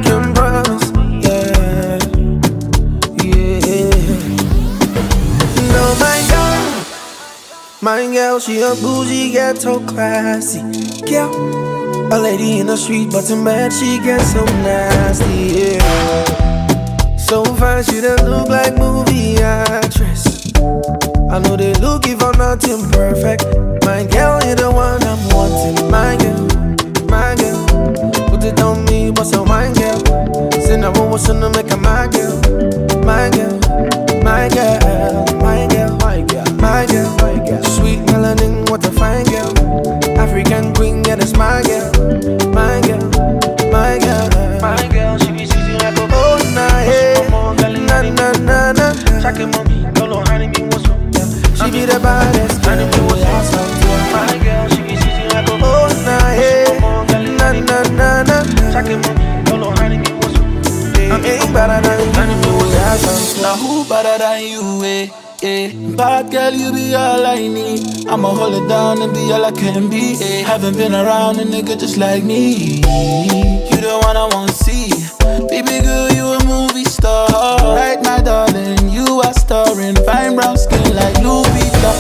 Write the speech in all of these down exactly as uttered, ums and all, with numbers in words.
can promise, yeah, yeah. No, my girl, my girl, she a bougie, ghetto classy girl. A lady in the street, but in bed she gets so nasty, yeah. So fine, she don't look like movie actress. I know they looking for nothing perfect. My girl, you're the one I'm wanting. My girl, my girl, put it on me, what's a wine girl? Say I want to make a my girl, my girl, my girl, my girl, my girl, my girl, my girl. Sweet melanin, what a fine girl. African queen, yeah, that's my girl, my girl, my girl, my girl. She be season like a oh nah, hey, na na na na. Shake mommy, don't know how to be what's up. She be the baddest, and if you was awesome, my girl, she be season like a oh nah, hey, na na na na. Shake mommy, don't know how to be what's up. I ain't better than you, and if you was awesome. Now who better than you, eh? Eh, bad girl, you be all I need. I'ma hold it down and be all I can be. Eh, haven't been around a nigga just like me. You the one I wanna see. Baby girl, you a movie star. Right, my darling, you are starring. Fine brown skin like Lupita.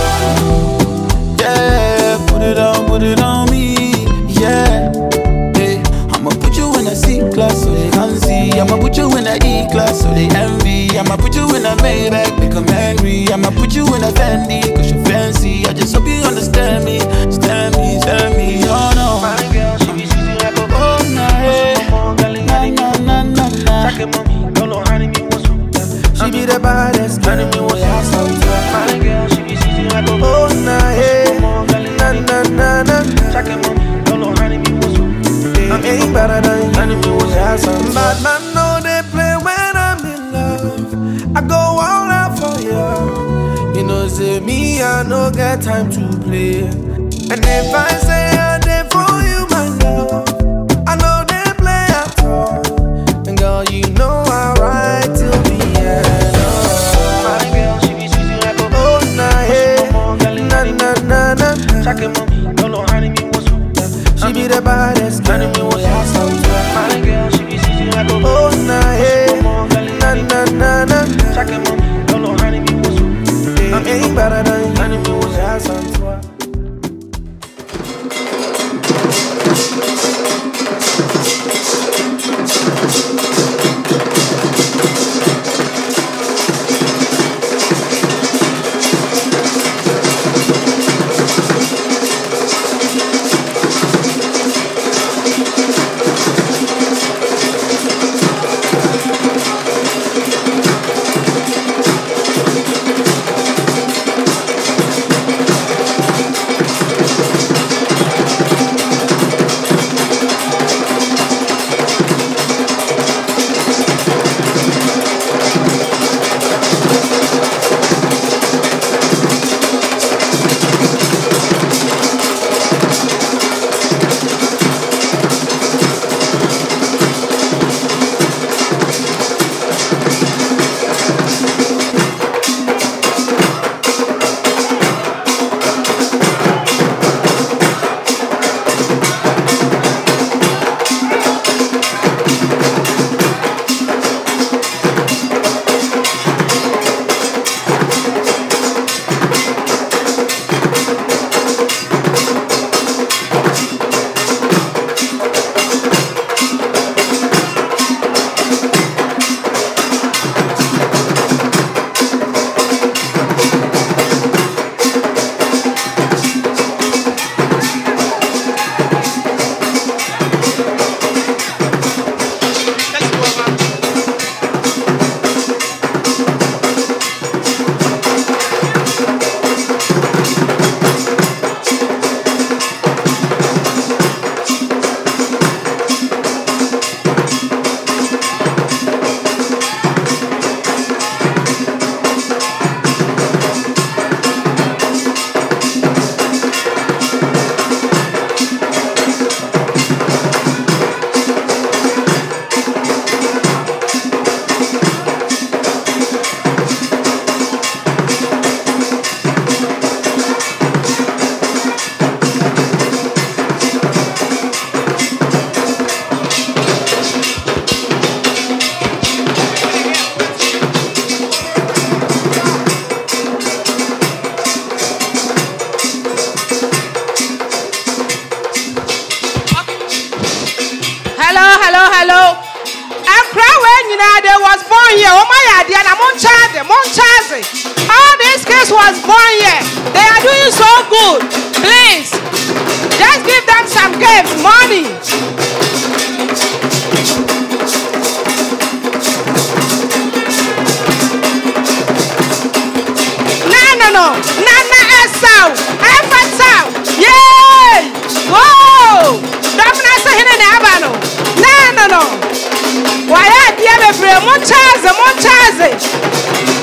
Yeah, put it on, put it on me. Yeah, eh, I'ma put you in a C class so they can see. I'ma put you in a E class so they envy. I'ma put you in a Maybach, make 'em angry. I'ma put you in a Fendi, cause you're fancy. I just hope you understand me, stand me, stand me, oh no. My girl, she be season like a oh nah, hey. Na na na na. Shake mommy, don't know how to be what's up. She be the baddest, and if you was awesome, my girl, she be season like a oh nah, hey, na na na na. Shake mommy, don't know how to be what's up. I ain't better than you, and if you was awesome. Bad man know they play when I'm in love. I go all out for you. You know, say me, I no get time to play. And if I say I did for you, my love, I know they play at all. And girl, you know I ride till the end. Oh. My girl, she be season like a oh nah, hey, na na na na. Shake mommy, don't know how to be what's up. She be the baddest, and if you was awesome, my girl, she be season like a oh nah, hey, na na na na. Shake mommy, don't know how to be what's up. I ain't better than you, and if you was awesome, good. Please, just give them some gifts, money. No, no, no. Nana Esau. Efasau. Yay! Whoa! Domina Sahina Nabano. No, no, no. Why are you ever Montaze, Montaze?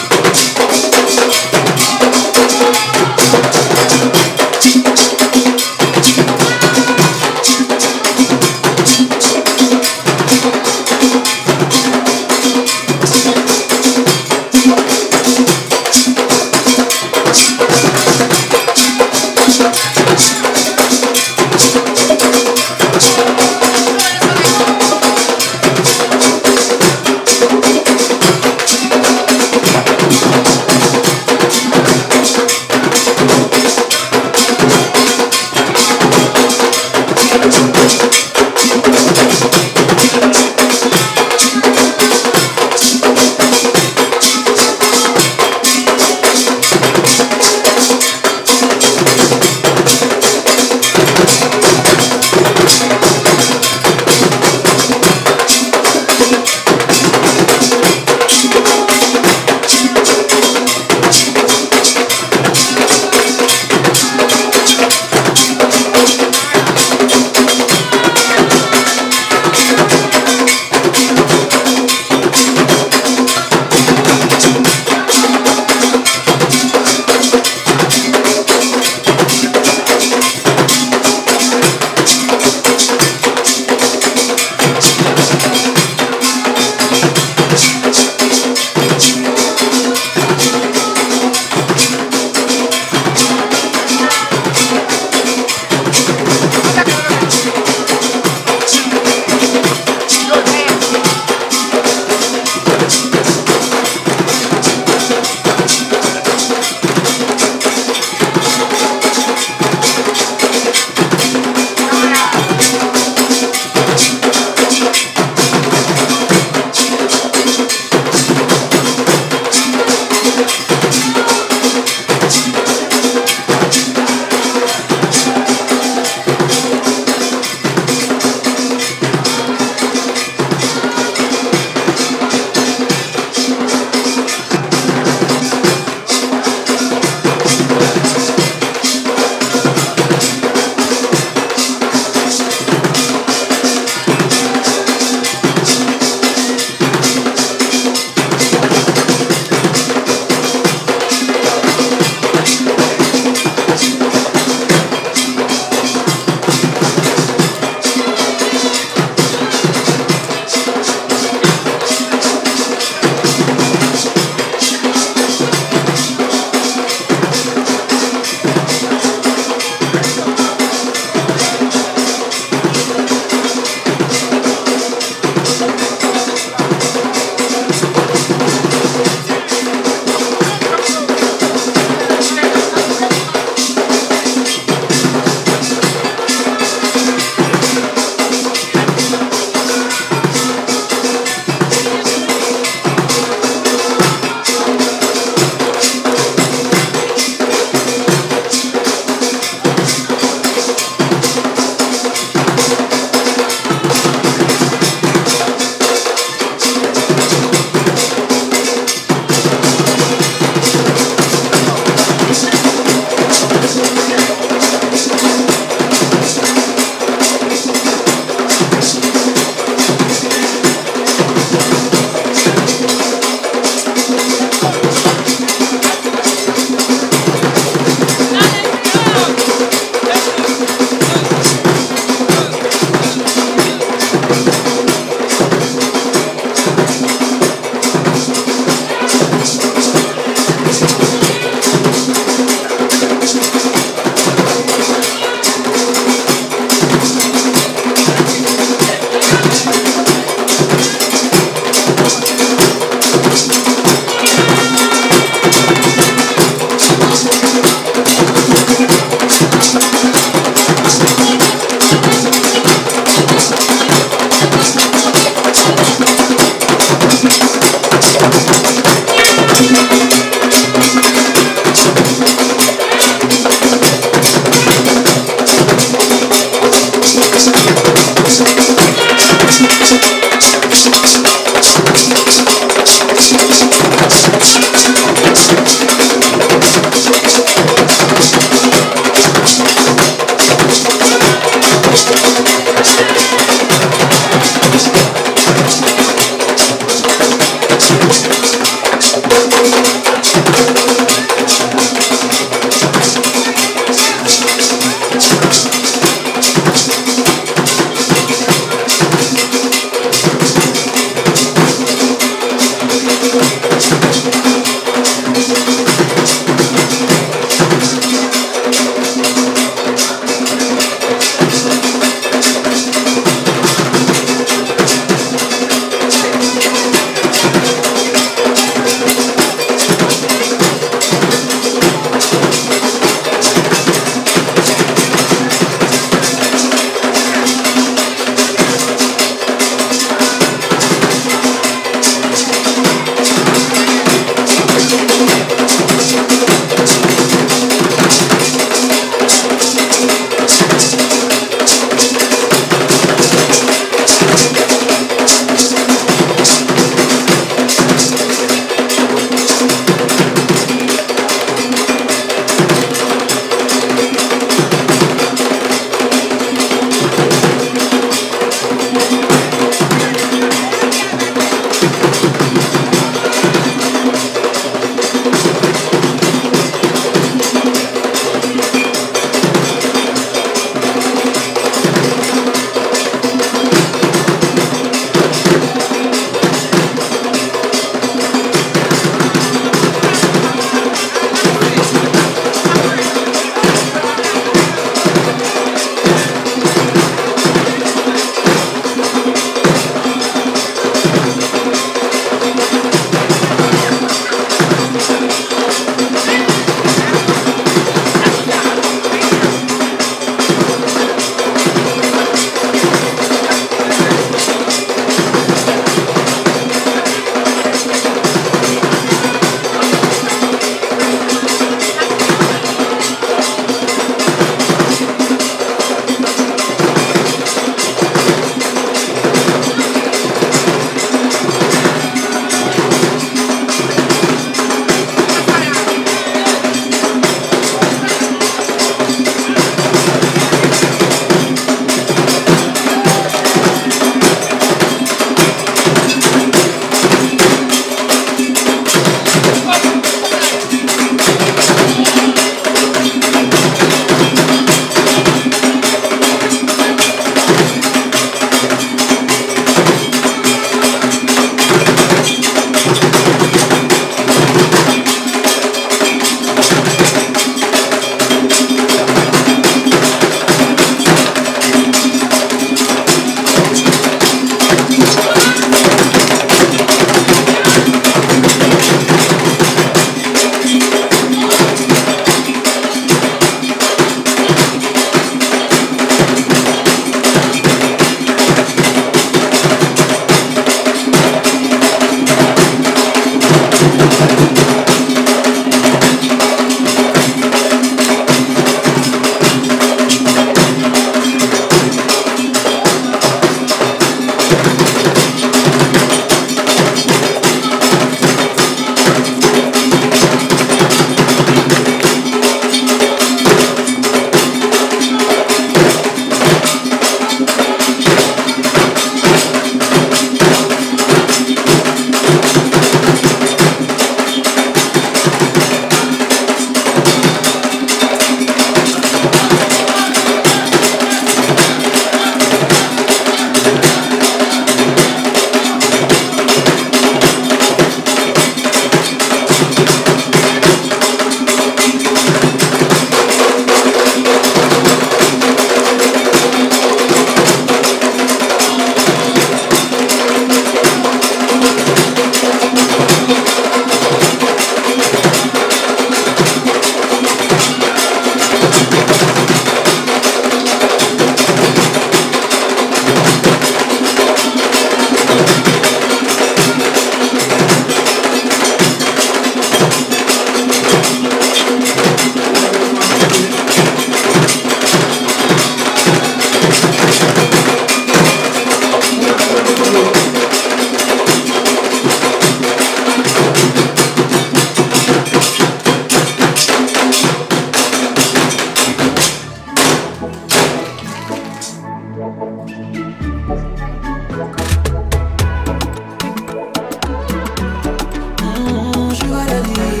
Mm, sugar daddy.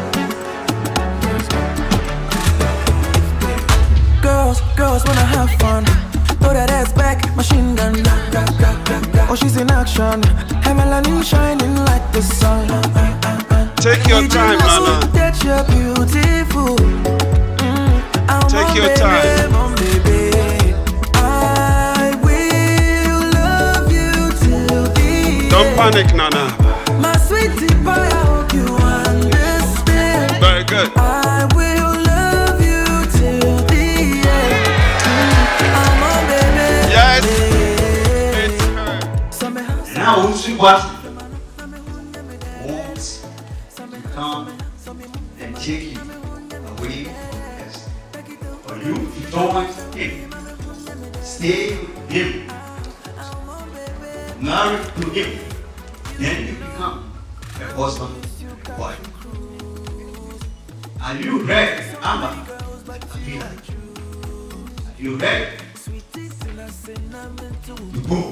Girls, girls wanna have fun. Throw that ass back, machine gun. Oh, she's in action. Her melanin shining like the sun. Take your time, Nana. That you're beautiful. Mm, Take your time. I will love you till the Don't end. panic, Nana. My sweetie pie, I hope you understand. Very good. I will love you till the end. Mm, I'm on, baby. Yes. And I want you watch wants to come and take you away from us. For you to join him, stay with him, marry to him, then you become a husband and wife. Are you ready, Amber? Are you ready to go?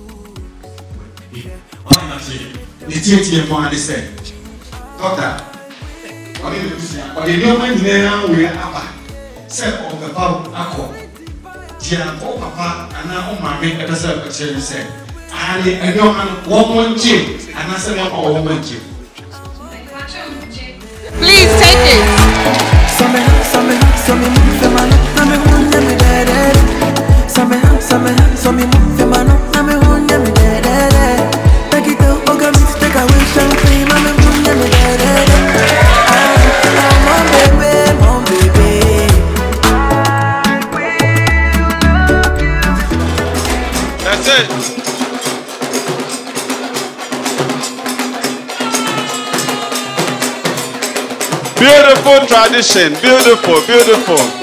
Why not say? The T T M one said, Doctor, what did you say? But the new man now we are up. Said of the power alcohol. Tia, oh, Papa, and now my main episode of Cherry said, I a new man, one gym, and I said, oh, woman gym. Please take it. Some some some move the man, I'm a one me dead. Some some some move the man, I'm a one me dead. Take it to Oga mix, take away champagne, I'm a one me dead. I'm on baby, on baby. That's it. Beautiful tradition, beautiful, beautiful.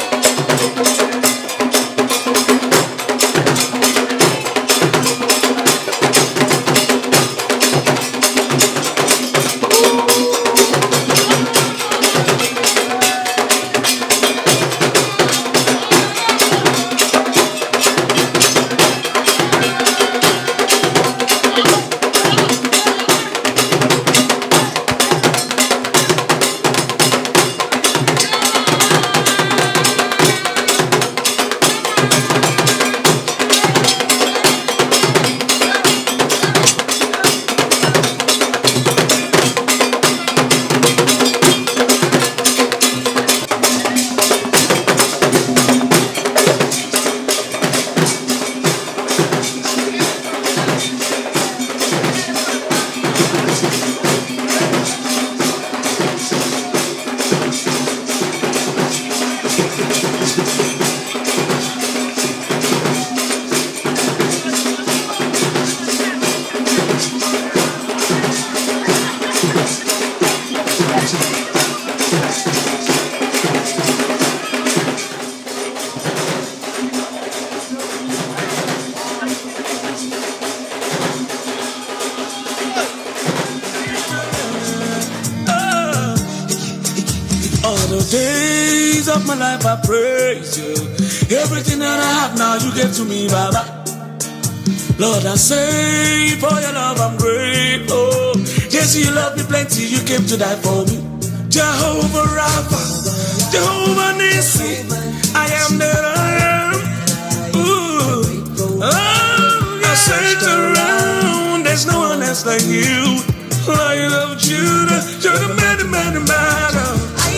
Days of my life I praise you. Everything that I have now you give to me, Baba. Lord, I say for your love I'm grateful. Yes, you love me plenty, you came to die for me. Jehovah Rapha, Jehovah Nissi, I am that I am. Ooh, oh, you're searched around, there's no one else like you. Lion of Judah, you're the man, the man, the man.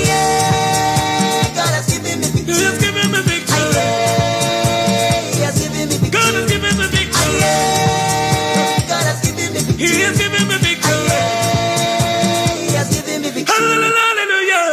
God has given me victory. He has given me victory. He has given me victory. God has given me victory. God has given me victory. He has given me victory. He has given me victory. Hallelujah.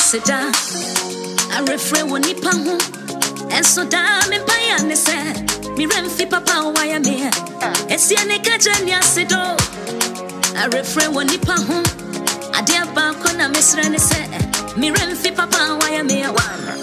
Seda, I refrain when nipa home, and so damn in Payane said, me remfi papa why I'm here. It's the Nikajania Sedo. I refrain when nipa home, I dear Bankona Miss Rene said, me remfi papa why I'm here.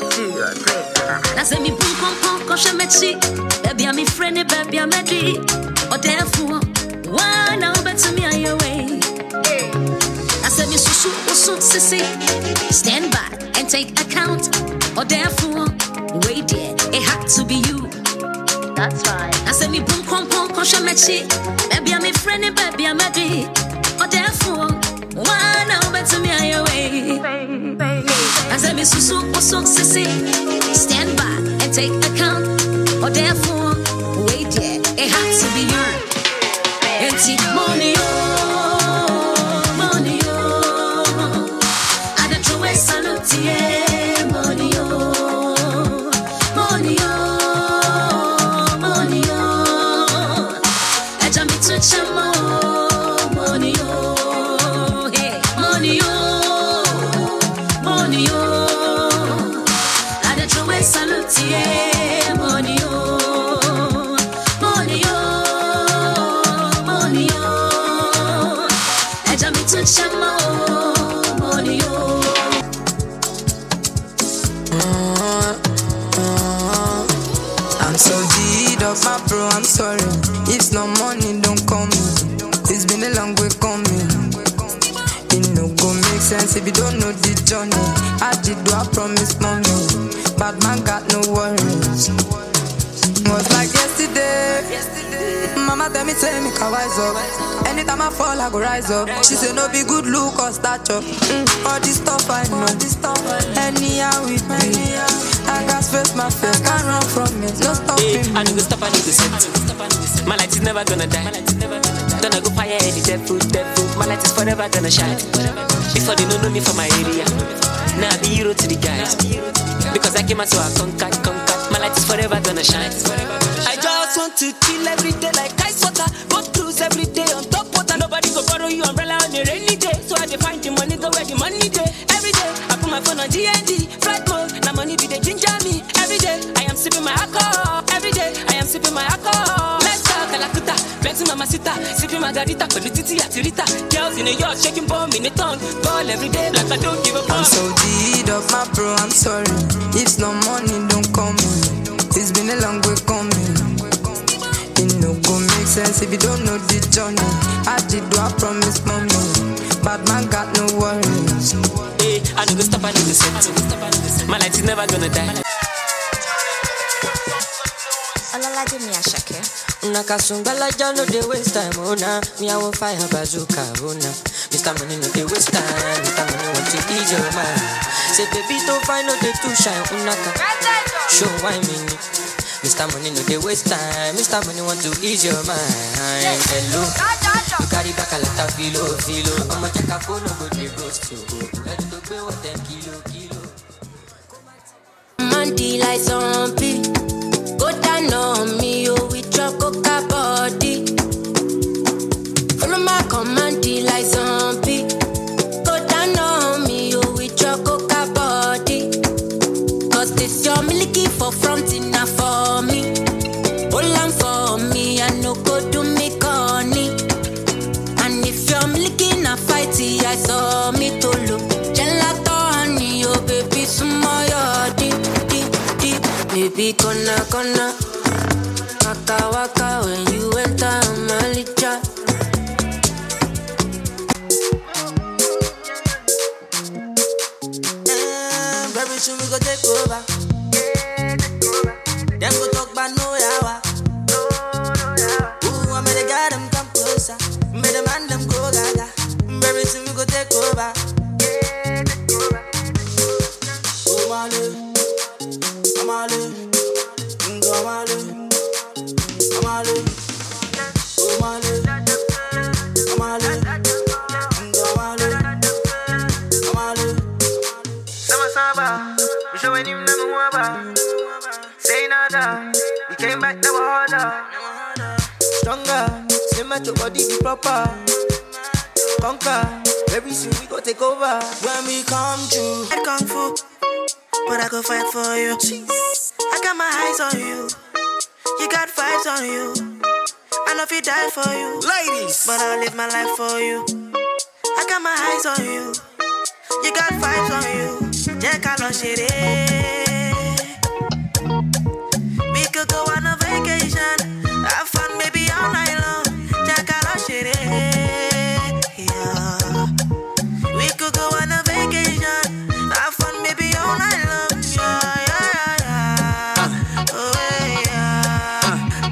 I say me boom pom pom kosha mechi, baby I'm me friend, baby I'm ready. Or therefore, why now better me on your way? I said me susu usu sissy, stand back and take account. Or therefore, wait there, it had to be you. That's right. I said me boom pom pom kosha mechi, baby I'm me friend, baby I'm ready. Or therefore, why now better me on your way? I said me susu usu sissy, stand back and take account. Or therefore, wait there, it had to be you. Empty money, oh, money, oh. I don't throw a salute, yeah, money, oh, money, oh, money, oh. I jump into chamo, money, oh, hey, money, oh, money, oh. I don't throw a salute, yeah, money, oh, money, oh. I'm so G'd up, my bro, I'm sorry. If no money, don't call me. It's been a long way coming. It no go make sense if you don't know the journey. I did do I promise mommy, but man got no worries. Was like yesterday. Mama tell me, tell me, can wise up. Anytime I fall, I go rise up. She say no be good look or stature. Mm, all this stuff I know. Anyhow with me, I got face my face, can't run from it. No stopping me. I need to stop, I need to set. My light is never gonna die. Gonna go fire any dead food, dead food. My light is forever gonna shine. Before they don't know me from my area, now I be hero to the guys. Because I came out so I conquered, conquered. My light is forever gonna shine. I just want to chill every day like ice water. Go cruise every day on top water. Nobody go borrow you umbrella on a rainy day. So I define the money, go where the money day. Every day I put my phone on D and D, flight mode. Now money be the ginger me. Every day I am sipping my alcohol. Every day I am sipping my alcohol. Let's talk Calacuta, Betty Mama Sita, sipping margarita, Pelutiti Atirita. Girls in a yacht shaking bomb in a tongue. Ball every day like I don't give a fuck. I'm so G'd up, my bro, I'm sorry. If no money, don't call me. It's been a long way coming. It no go make sense if you don't know the journey. I did do I promise mommy, but man got no worries. Hey, I need to stop, I need to set. My light is never gonna die. Olala de mi ashake. Nakasumbala jalo de waste time, oh na. Me I want fire bazooka, oh na. Mister Money no de waste time. Mister Money want to ease your mind. Say baby don't find no de too shine, unaka. Show why me. Mister Money no de waste time. Mister Money want to ease your mind. Hello, you carry back a lot of filo, filo. I'ma check a phone, no go de ghost you. Let's go pay what ten kilo, kilo. Monday like zombie. Go down on me, oh, with your coca body. Follow my command like zombie. Go down on me, oh, with your coca body. Cause this your milky for front enough for me. Hold on for me, I no go do me corny. And if you're milky na fighty, I saw me to look. Gelato honey, oh baby, small your deep, deep, deep. Baby, gonna, gonna. Waka waka when you enter Malija. Eh, very soon we go take over. Them go talk about no yawa. Ooh, I made the guy them come closer. Made the man them go gaga. Very soon we go take over. Oh Malu, Amalu, Ngo Malu. Amalu, oh Malu, Amalu, Amalu, Amalu. Sama Saba, we showing him number one. Say nada, we came back never harder. Stronger, slimmer to body be proper. Conquer, Very soon we go take over. When we come to I kung fu, but I go fight for you. I got my eyes on you. You got vibes on you. I know if you die for you, ladies, but I'll live my life for you. I got my eyes on you. You got vibes on you. Jack, I lost it. We could go on a vacation, have fun maybe all night long. Jack, I lost it. Yeah. We could go on a vacation, have fun maybe all night long. Yeah, yeah, yeah, yeah. Oh, yeah.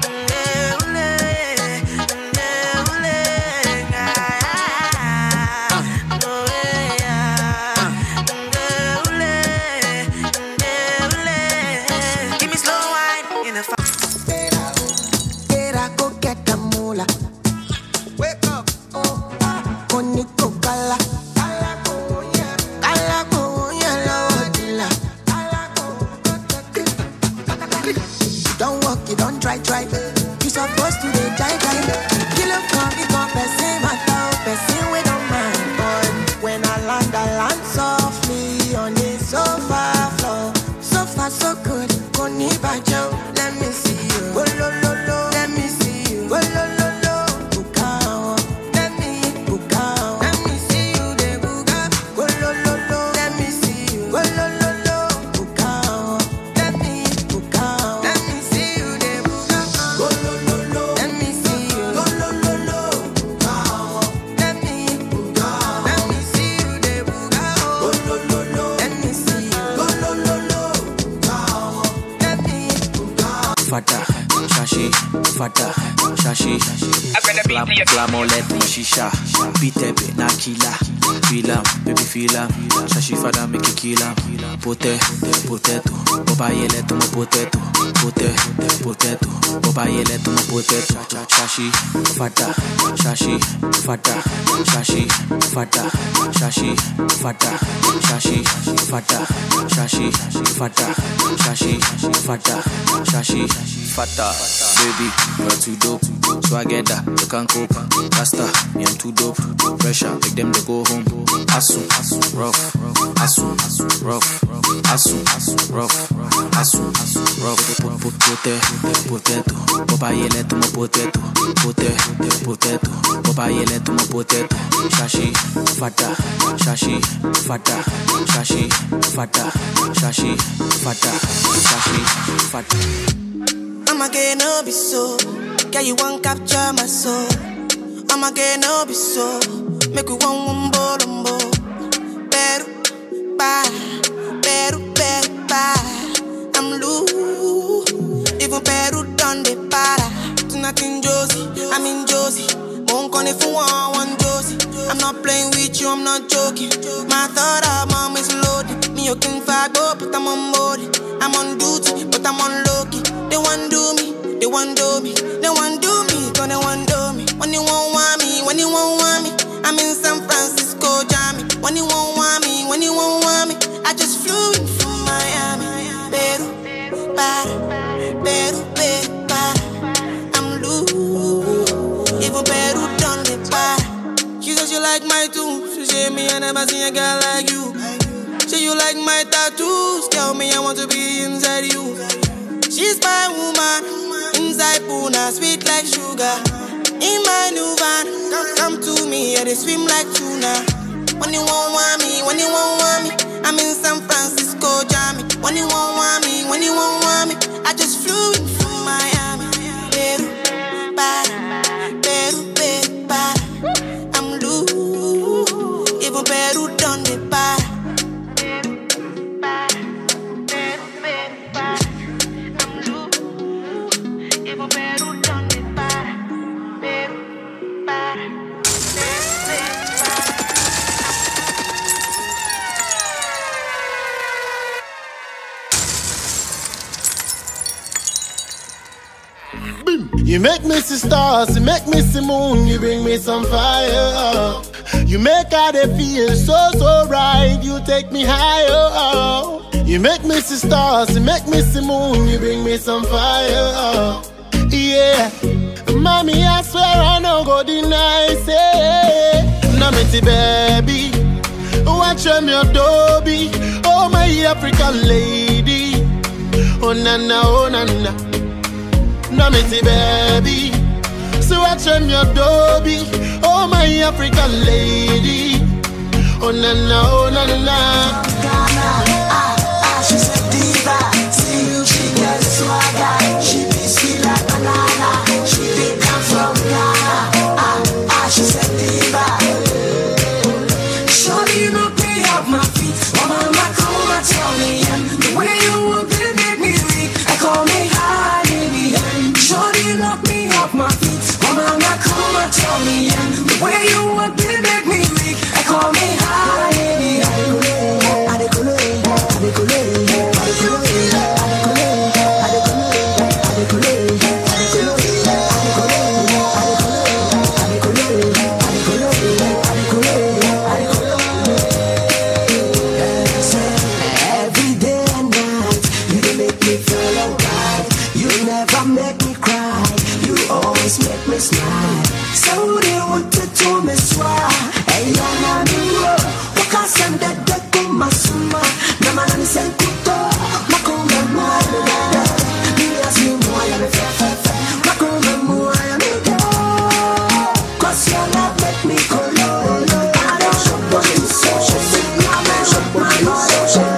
Give me slow wine in the fire. Go get the moolah. Wake up. Koniko kala. Kala ko yellow dilla. Don't walk, you don't try, try. You supposed to be try, try. You look come, you come, person, my dog, person, we don't mind. But when I land, I land softly on the sofa floor. So far, so good. Koni bajo, let me see you. Oh, lo, lo, lo. Let me see you. Oh, lo, lo, lo. Bukao. Let me, bukao. Let me see you, de buga. Oh, lo, lo, lo. Let me see you. Oh, lo, lo, lo. Bukao. Let me, bukao. Let me see you, de buga. Oh, lo, lo, lo. Let me see you. Oh, lo, lo, lo. Bukao. Let me, bukao. Let me see you, de buga. Oh, lo, lo, lo. Let me see you. Oh, lo, lo, lo. Fata, shashi, fata, shashi. Glamolet, shisha, bitepe, nakila. Feel am, baby feel am. Shashi fada make you kill am. Pote, potato, boba yele to my potato. Pote, potato, boba yele to my potato. Shashi, fata, shashi, fata, shashi, fata, shashi, fata, shashi, fata, shashi, fata, shashi, fata, shashi, fata. Baby, you're too dope. So I get that, you can't cope. Rasta, me I'm too dope. Pressure, make them they go home. Asu, rough, asu, rough, asu, rough, asu, rough. Potato, potato, boba yele to my potato. Potato, potato, boba yele to my potato. Shashi, fata, shashi, fata, shashi, fata, shashi, fata, shashi, fata. I'ma get no be so. Girl, you won't capture my soul. I'ma get no be so. Make you one one bolombo. Peru, pa, Peru, Peru, pa. I'm loose. Even Peru done the para. Tonight in Josie, I'm in Josie. Won't call if you want one Josie. I'm not playing with you, I'm not joking. My thought of mom is loaded. Me you can fuck up, but I'm on board. I'm on duty, but I'm on low key. They want do me, they want do me, they want do me, cause they want do me. When you won't want me, when you won't want me, I'm in San Francisco, Jammy. When you won't want me, when you won't want me, I just flew in from Miami. Peru, para, Peru, Peru, para. I'm loose, even Peru done the para. She says you like my tunes, she say me I never seen a girl like you. Say you like my tattoos, tell me I want to be inside you. She's my woman, inside Puna, sweet like sugar. In my new van, come, come to me, yeah, they swim like tuna. When you won't want me, when you won't want me, I'm in San Francisco, Jammy. When you won't want me, when you won't want me, I just flew in from Miami. Peru, para, Peru, Peru, para. I'm loose, even Peru done the para. You make me see stars, you make me see moon, you bring me some fire. You make all they feel so, so right, you take me higher. You make me see stars, you make me see moon, you bring me some fire. Yeah, mommy, I swear I no go deny, say. Now Namity baby, watch them your Dobby. Oh my African lady, oh na na, oh na na. Namity baby, so watch them your Dobby. Oh my African lady, oh na na, oh na na. Ghana, ah ah, she's a diva. See you, she gets swagger. She be sweet like banana. She be come from Ghana, ah ah, she's a diva. Surely you know pay up my feet. Mama, my come and tell me, yeah. The way you walk, it make me weak. I call me high, baby. Surely you knock me off my feet. Mama, my come and tell me, yeah. The way you walk, it make me weak. I call me high, baby. Every day and night, you make me feel alright. You never make me cry. You always make me smile. So they want to do me swag. Hey, I'm on the road. What I send that deck to my summa. Nama na nisen kuto. Makumba mua ya me. Me as you mua ya me fe fe fe. Makumba mua ya me. Cause your love make me go low. I don't show what you say. I don't show what you say.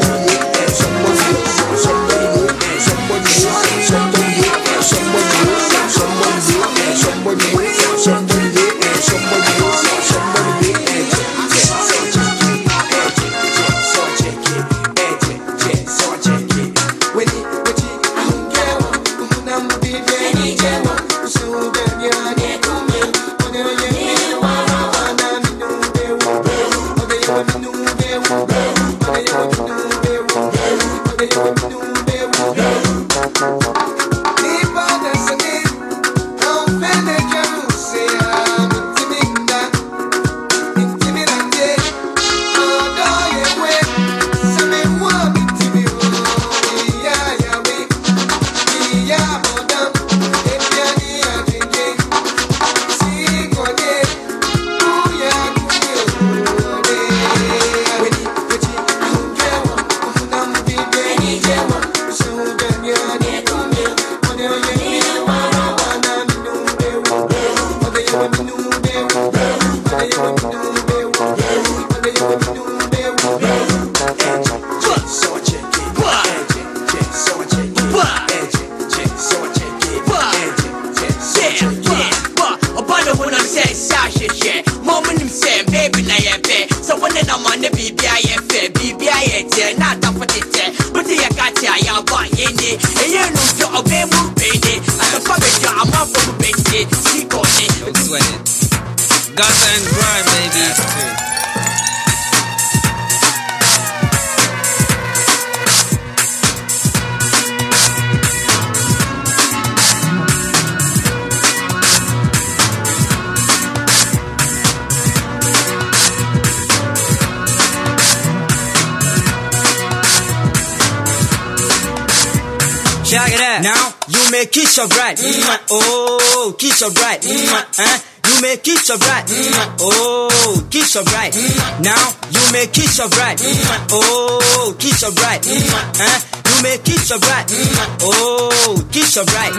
Check it out. Now you may kiss your bride. Mm-hmm. Oh, kiss your bride. Mm-hmm. Uh, you may kiss your bride. Mm-hmm. Oh, kiss your bride. Mm-hmm. Now you may kiss your bride. Mm-hmm. Oh, kiss your bride. Mm-hmm. Uh, you may kiss your bride. Mm-hmm. Oh, kiss your bride.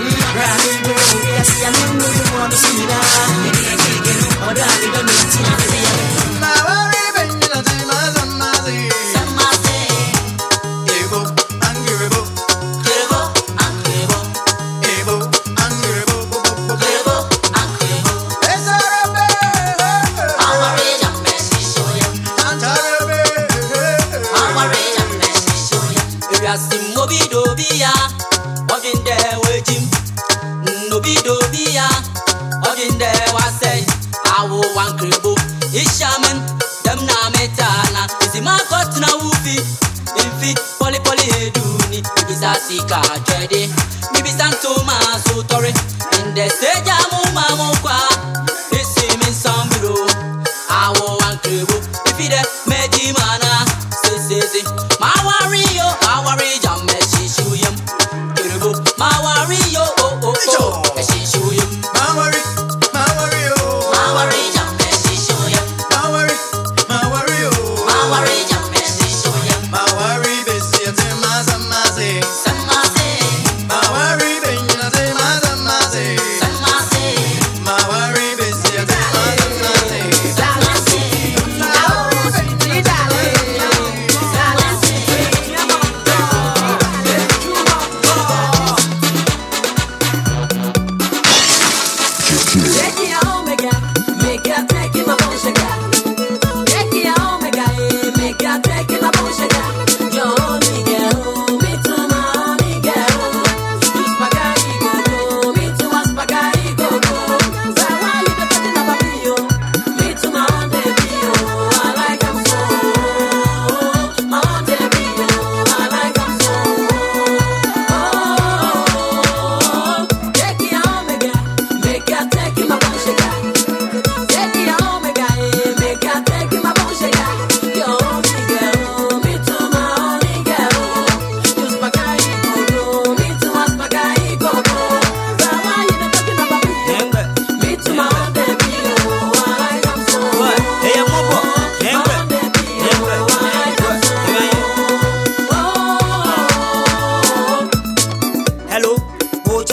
Ishaman, them na metana. Isi makot na ufi. Infi, poli poli heduni. Ibisa sika jede. Ibisa ntoma sotore. Inde seja mu mamu kwa. Isi min sambiro. Awo wankrebo. Ifi de meji mana. Se se se. Mawari yo, mawari jam meshishu yam. Kirebo, mawari yo, oh oh oh. Meshishu yam. Mawari, mawari yo. Mawari jam meshishu yam. Mawari.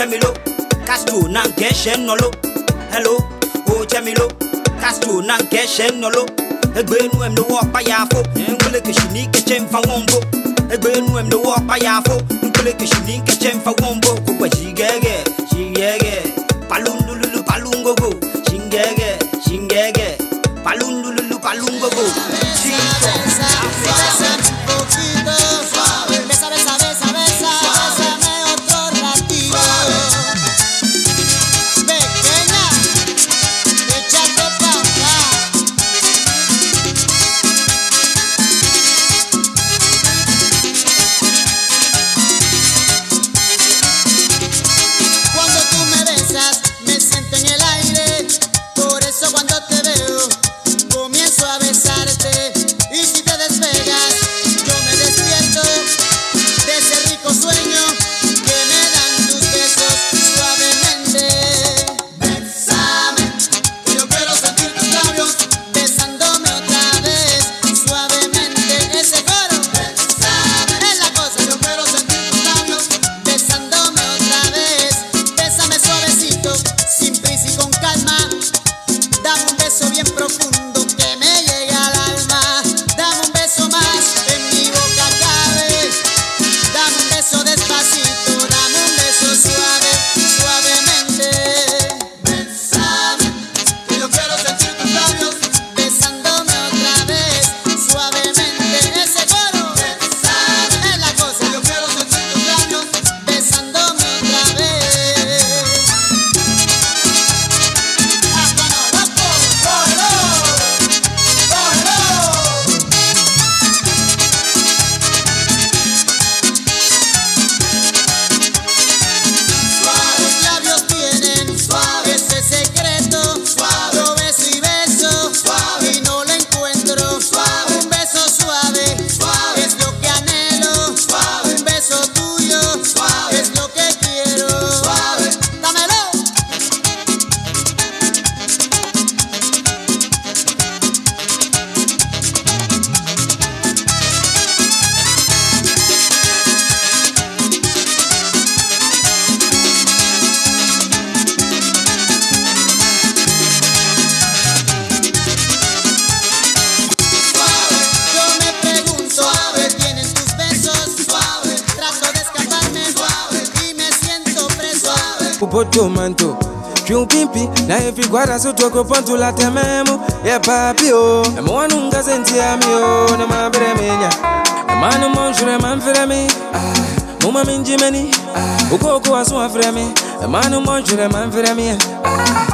Jamilo, Castro, Nankeshen Nolo. Hello, oh Jamilo, Castro, Nankeshen Nolo. A green when the walk by Yafo, and will like a unique chain for Wombo. A green when the walk by Yafo, and will like a unique chain for Wombo. Shigege, Shigege, Palundulu Palungo, Shingege, Shingege, Palundulu Palungo. Poto manto, più pimpi, na every guarda su tuo ponto la tememo, e papi o, e mo anunga senti amio, na ma beremenya, e mano monjure man fremi, ah, muma minji meni, ah, ukoko asu afremi, e mano monjure man fremi, ah.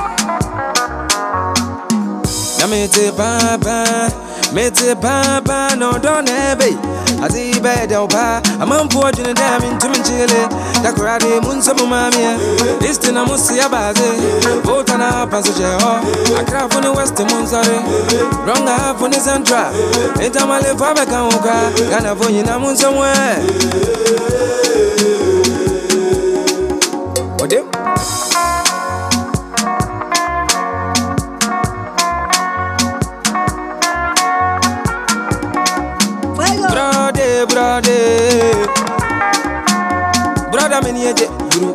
Na mete papa, mete papa, no don't ebe. Azi bed opa, a man poor in a damn into Chile. The karate munsa mumamia. This thing I must see a baze. Vote on a passage. I craft on the western Monsare. Wrong half on the central. Ain't a male fabrica. Gana Vonina Mun somewhere. What do? Brother, brother, many a group.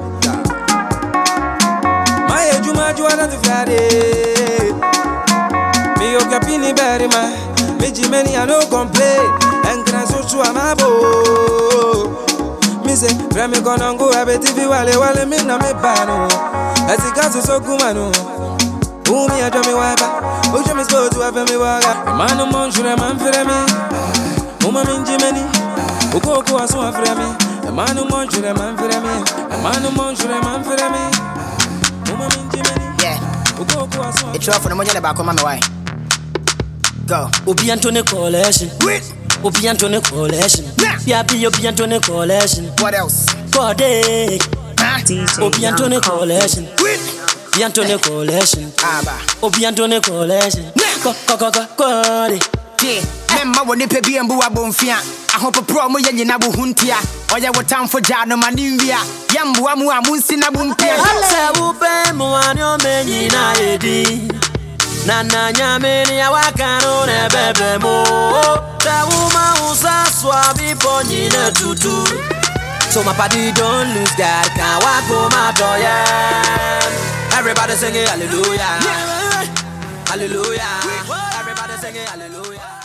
My Juma Juana to Friday. Me, your capini berry, my Miji many I no complain. And can I so to a mabo? Me say, Grammy gonna go a bit if you wale wale me na me bano. As it got so kumano. Who me a dummy wiper? Who me supposed to have me waga? A man of Monjure, man for me. Muma minji meni, ukoko asu afremi. A man who monjure man fremi. A man who monjure man fremi. Muma minji meni, yeah. Ukoko asu. It's rough for the money back on my way. Go. Obi Antone Coalition. Obi Antone Coalition. Yeah, be Obi Antone Coalition. What else? Code. Obi Antone Coalition. Obi Antone Coalition. Obi Antone Coalition. Go go go go go. Memma woni pe bi embu abonfia ahopopro mo yenye na buhuntia oya wotam for jano manimvia yambu amu amunsi na bumpia se upe mo anyo menyi na edi na na nyame ni awakano ne bebe mo se uma usa swabi ponyi na tutu So my body don't lose God, can't walk for my door, yeah. Everybody singing hallelujah, hallelujah. Everybody singing hallelujah.